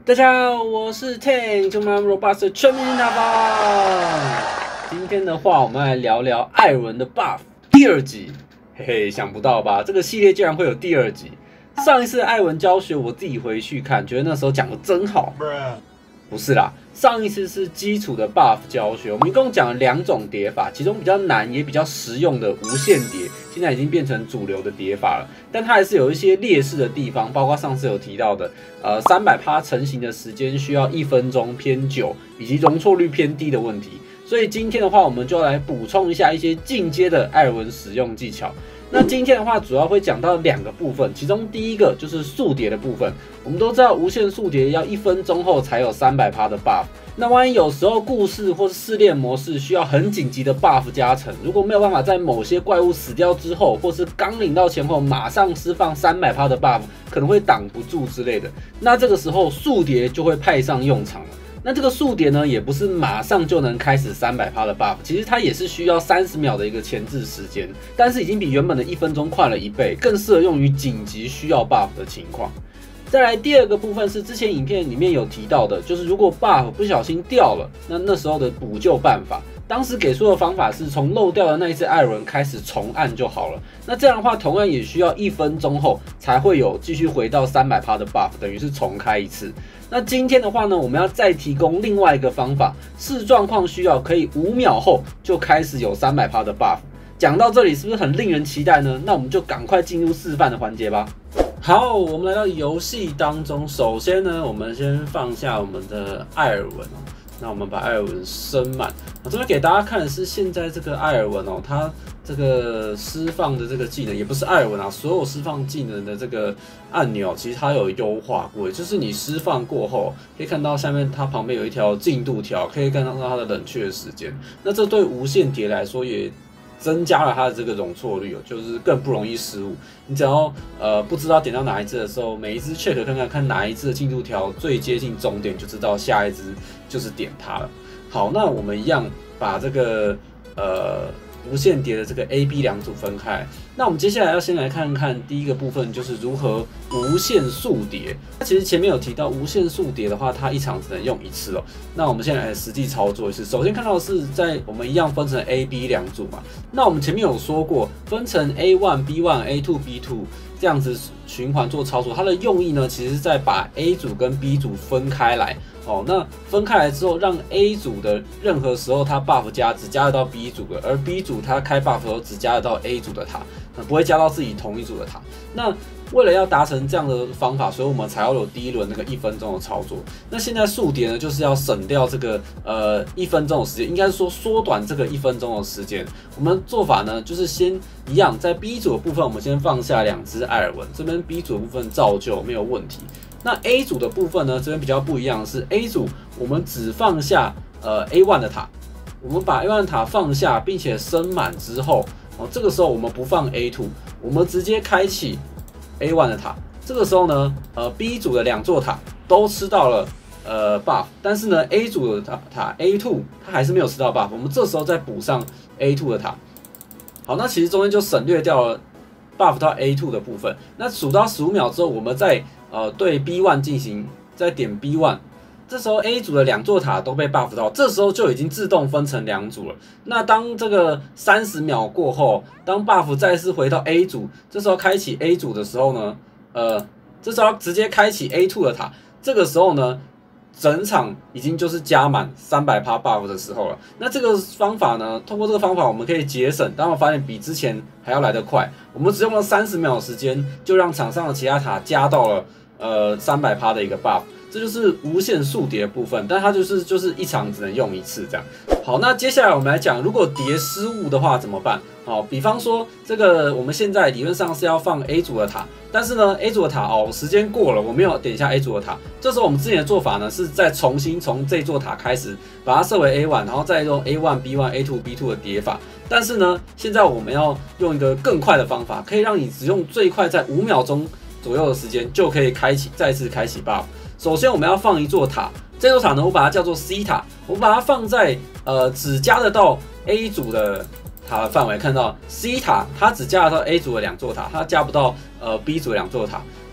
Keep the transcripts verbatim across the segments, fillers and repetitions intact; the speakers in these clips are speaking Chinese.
大家好，我是 Tank， 中南 Robust 的全民大棒。今天的话，我们来聊聊艾尔文的 buff 第二集。嘿嘿，想不到吧？这个系列竟然会有第二集。上一次艾尔文教学，我自己回去看，觉得那时候讲的真好。不是啦，上一次是基础的 buff 教学，我们一共讲了两种叠法，其中比较难也比较实用的无限叠，现在已经变成主流的叠法了。但它还是有一些劣势的地方，包括上次有提到的，呃， 三百趴 成型的时间需要一分钟偏久，以及容错率偏低的问题。所以今天的话，我们就来补充一下一些进阶的艾尔文使用技巧。那今天的话，主要会讲到两个部分，其中第一个就是速叠的部分。我们都知道无限速叠要一分钟后才有 三百趴 的 buff。那万一有时候故事或是试炼模式需要很紧急的 buff 加成，如果没有办法在某些怪物死掉之后，或是刚领到钱后马上释放 三百趴 的 buff， 可能会挡不住之类的，那这个时候速叠就会派上用场了。那这个速叠呢，也不是马上就能开始 三百趴 的 buff， 其实它也是需要三十秒的一个前置时间，但是已经比原本的一分钟快了一倍，更适合用于紧急需要 buff 的情况。再来第二个部分是之前影片里面有提到的，就是如果 buff 不小心掉了，那那时候的补救办法。当时给出的方法是从漏掉的那一只艾尔文开始重按就好了。那这样的话，同样也需要一分钟后才会有继续回到 三百趴 的 buff， 等于是重开一次。那今天的话呢，我们要再提供另外一个方法，视状况需要可以五秒后就开始有 三百趴 的 buff。讲到这里是不是很令人期待呢？那我们就赶快进入示范的环节吧。好，我们来到游戏当中，首先呢，我们先放下我们的艾尔文哦。那我们把艾尔文升满。我这边给大家看的是现在这个艾尔文哦，它这个释放的这个技能也不是艾尔文啊，所有释放技能的这个按钮其实它有优化过，就是你释放过后可以看到下面它旁边有一条进度条，可以看到它的冷却时间。那这对无限叠来说也增加了它的这个容错率，就是更不容易失误。你只要呃不知道点到哪一只的时候，每一只 check 看看看哪一只的进度条最接近终点，就知道下一只就是点它了。好，那我们一样把这个呃无限叠的这个 A、B 两组分开。那我们接下来要先来看看第一个部分，就是如何无限速叠。其实前面有提到无限速叠的话，它一场只能用一次哦。那我们现在来实际操作一次。首先看到的是在我们一样分成 A、B 两组嘛。那我们前面有说过，分成 A 一、B 一、A 二、B 二 这样子循环做操作，它的用意呢，其实是在把 A 组跟 B 组分开来。哦，那分开来之后，让 A 组的任何时候它 buff 加只加得到 B 组的，而 B 组它开 buff 的时候只加得到 A 组的塔，不会加到自己同一组的塔。那为了要达成这样的方法，所以我们才要有第一轮那个一分钟的操作。那现在速叠呢，就是要省掉这个呃一分钟的时间，应该是说缩短这个一分钟的时间。我们做法呢，就是先一样，在 B 组的部分，我们先放下两只艾尔文，这边 B 组的部分照旧没有问题。那 A 组的部分呢，这边比较不一样的是 A 组我们只放下呃 A 一 的塔，我们把 A 一 的塔放下，并且升满之后，哦，这个时候我们不放 A 二，我们直接开启 A 一 的塔。这个时候呢，呃 B 组的两座塔都吃到了呃 buff， 但是呢 A 组的塔塔 A 二 它还是没有吃到 buff， 我们这时候再补上 A 二 的塔。好，那其实中间就省略掉了 buff 到 A 二 的部分。那数到十五秒之后，我们再呃，对 B 一 进行再点 B 一， 这时候 A 组的两座塔都被 buff 到，这时候就已经自动分成两组了。那当这个三十秒过后，当 buff 再次回到 A 组，这时候开启 A 组的时候呢，呃，这时候直接开启 A 二 的塔，这个时候呢，整场已经就是加满 三百趴 buff 的时候了。那这个方法呢，通过这个方法我们可以节省，当我发现比之前还要来得快，我们只用了三十秒的时间，就让场上的其他塔加到了呃 三百趴 的一个 buff， 这就是无限速叠的部分，但它就是就是一场只能用一次这样。好，那接下来我们来讲，如果叠失误的话怎么办？好，比方说这个我们现在理论上是要放 A 组的塔，但是呢 A 组的塔哦时间过了，我没有点一下 A 组的塔，这时候我们之前的做法呢是再重新从这座塔开始把它设为 A 一， 然后再用 A 一 B 一 A 二 B 二 的叠法。但是呢，现在我们要用一个更快的方法，可以让你只用最快在五秒钟左右的时间就可以开启再次开启 buff。首先我们要放一座塔，这座塔呢我把它叫做 C 塔，我把它放在呃只加得到 A 组的塔的范围，看到 C 塔它只加得到 A 组的两座塔，它加不到呃 B 组的两座塔。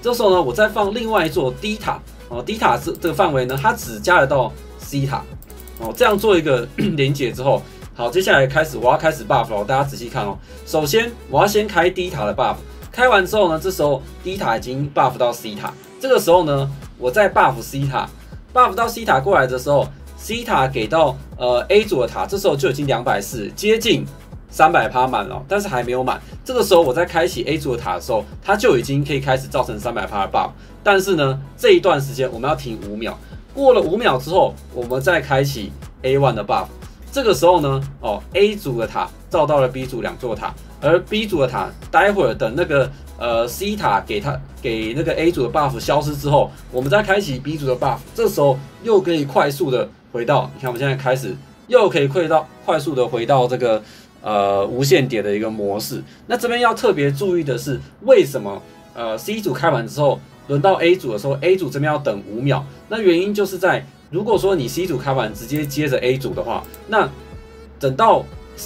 这时候呢，我再放另外一座 D 塔哦 ，D 塔这这个范围呢，它只加得到 C 塔哦，这样做一个连结之后，好，接下来开始我要开始 buff 了，大家仔细看哦。首先我要先开 D 塔的 buff， 开完之后呢，这时候 D 塔已经 buff 到 C 塔，这个时候呢，我再 buff C 塔 ，buff 到 C 塔过来的时候 ，C 塔给到呃 A 组的塔，这时候就已经两百四十，接近三百趴满了，但是还没有满。这个时候我在开启 A 组的塔的时候，它就已经可以开始造成三百趴的 buff。但是呢，这一段时间我们要停五秒，过了五秒之后，我们再开启 A 一 的 buff。这个时候呢，哦 ，A 组的塔照到了 B 组两座塔，而 B 组的塔待会儿等那个呃 C 塔给它给那个 A 组的 buff 消失之后，我们再开启 B 组的 buff， 这时候又可以快速的回到，你看我们现在开始又可以快到快速的回到这个呃无限点的一个模式。那这边要特别注意的是，为什么呃 C 组开完之后轮到 A 组的时候 ，A 组这边要等五秒？那原因就是在如果说你 C 组开完直接接着 A 组的话，那等到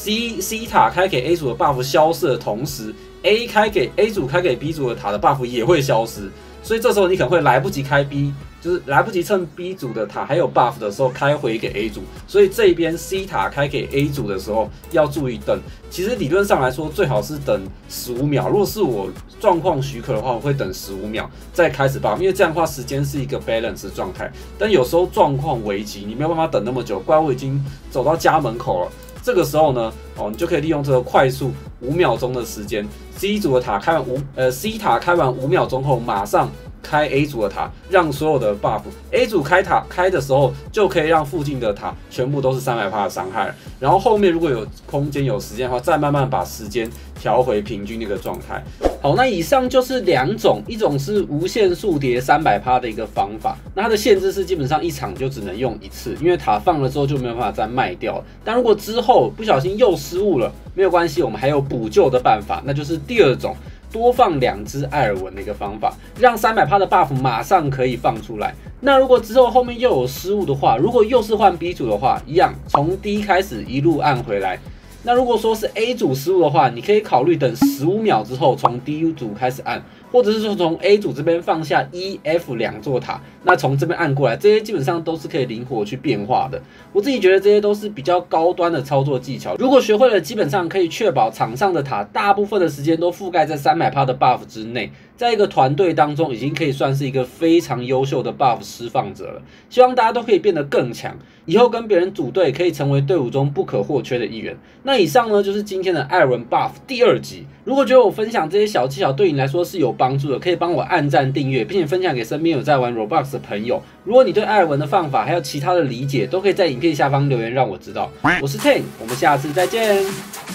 C C 塔开给 A 组的 buff 消失的同时 ，A 开给 A 组开给 B 组的塔的 buff 也会消失，所以这时候你可能会来不及开 B， 就是来不及趁 B 组的塔还有 buff 的时候开回给 A 组，所以这一边 C 塔开给 A 组的时候要注意等。其实理论上来说，最好是等十五秒。如果是我状况许可的话，我会等十五秒再开始 buff， 因为这样的话时间是一个 balance 的状态。但有时候状况危急，你没有办法等那么久，怪物已经走到家门口了。这个时候呢，哦，你就可以利用这个快速五秒钟的时间 ，C 组的塔开完五呃 C 塔开完五秒钟后，马上开 A 组的塔，让所有的 buff，A 组开塔开的时候，就可以让附近的塔全部都是三百趴的伤害。然后后面如果有空间有时间的话，再慢慢把时间调回平均的一个状态。好，那以上就是两种，一种是无限速叠三百趴的一个方法，那它的限制是基本上一场就只能用一次，因为塔放了之后就没有办法再卖掉了。但如果之后不小心又失误了，没有关系，我们还有补救的办法，那就是第二种。多放两只艾尔文的一个方法，让三百趴的 buff 马上可以放出来。那如果之后后面又有失误的话，如果又是换 B 组的话，一样从 D 开始一路按回来。那如果说是 A 组失误的话，你可以考虑等十五秒之后从 D 组开始按，或者是说从 A 组这边放下 E、F 两座塔，那从这边按过来，这些基本上都是可以灵活去变化的。我自己觉得这些都是比较高端的操作技巧，如果学会了，基本上可以确保场上的塔大部分的时间都覆盖在 三百趴 的 buff 之内，在一个团队当中已经可以算是一个非常优秀的 buff 释放者了。希望大家都可以变得更强，以后跟别人组队可以成为队伍中不可或缺的一员。那以上呢就是今天的艾尔文 buff 第二集。如果觉得我分享这些小技巧对你来说是有帮助的，可以帮我按赞订阅，并且分享给身边有在玩 Roblox 的朋友。如果你对艾尔文的方法还有其他的理解，都可以在影片下方留言让我知道。我是 Tank， 我们下次再见。